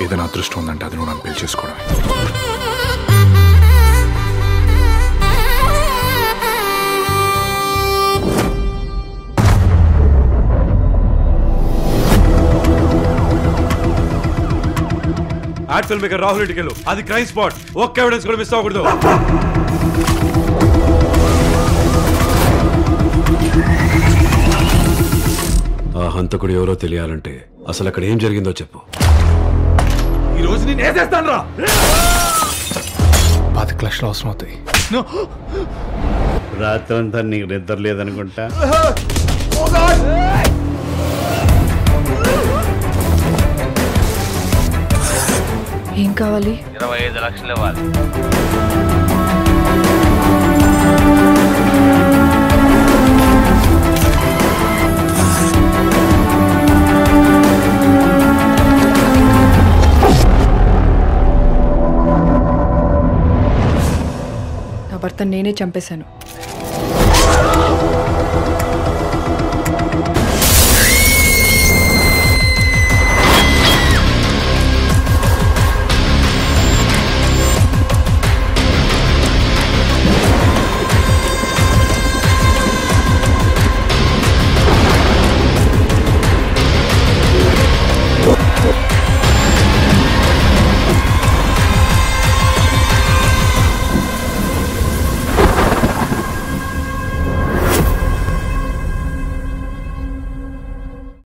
ఏదైనా అదృష్టం ఉందంటే అది నువ్వు నన్ను పెళ్లి చేసుకోవడమే. యాడ్ ఫిల్మ్ మేకర్ రాహుల్ ఇంటికి వెళ్ళు. అది క్రైమ్ స్పాట్. ఒక్క ఎవిడెన్స్ కూడా మిస్ అవ్వకూడదు. ఆ హంతకుడు ఎవరో తెలియాలంటే అసలు అక్కడ ఏం జరిగిందో చెప్పు. ఈ రోజు నేను ఏసేస్తాను రా. 10 లక్షలు అవసరం అవుతాయి. రాత్రంతా నీకు నిద్ర లేదనుకుంటా. ఏం కావాలి? 25 లక్షలు ఇవ్వాలి. నా భర్త నేనే చంపేశాను.